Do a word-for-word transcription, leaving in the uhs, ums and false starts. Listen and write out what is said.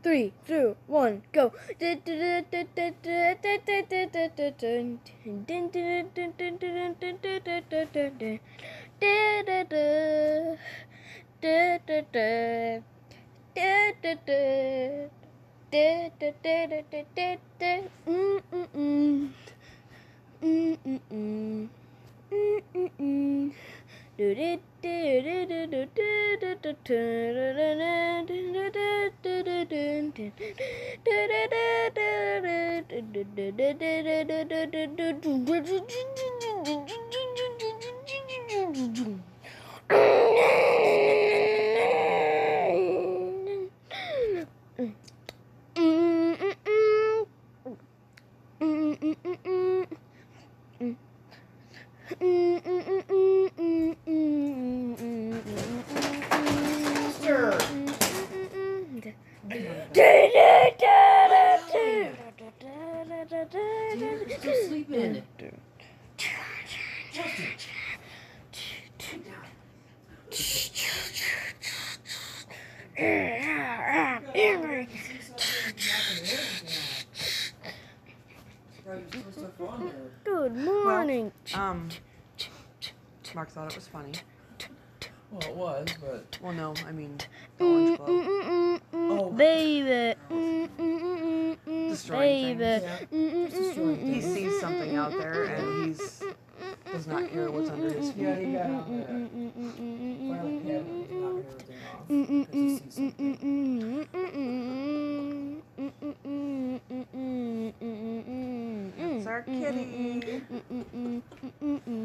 three, two, one, go. Still sleeping. Good morning. Well, um, Mark thought it was funny. Well, it was, but... Well, no, I mean, the orange glow. Oh. Baby. Destroying Baby. things. Yeah, just destroying He things. sees something out there, and he's does not hear what's under his feet. Yeah, he got on the violet pad and he's knocking everything off. Because he sees something. It's our kitty.